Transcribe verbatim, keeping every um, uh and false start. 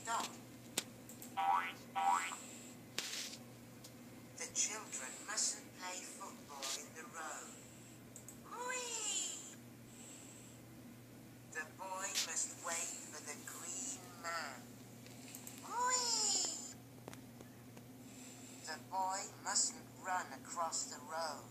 Stop. The children mustn't play football in the road. Whee! The boy must wait for the green man. Whee! The boy mustn't run across the road.